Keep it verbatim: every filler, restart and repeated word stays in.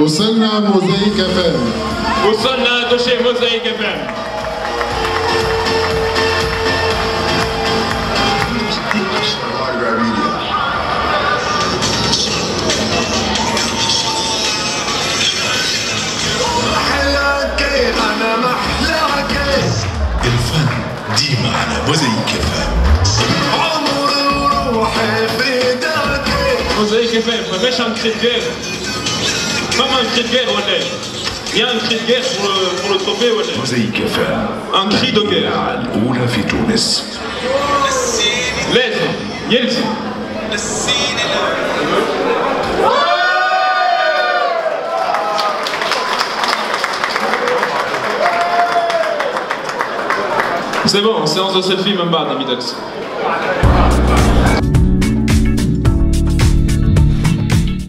وصلنا موزايك اف ام. وصلنا دوشي موزايك اف ام. محلاكي انا محلاكي الفن ديما على موزايك اف ام. عمري وروحي في ايداكي. موزايك اف ام ما فيهاش un cri de guerre. Pas un cri de guerre ولا ايه؟ Il y a un cri de guerre pour le, pour le trophée ولا ايه؟ موزايك اف ام. Un cri de guerre. الأولى في تونس. لازم يلزم. C'est bon, séance de selfie même pas, Davidex.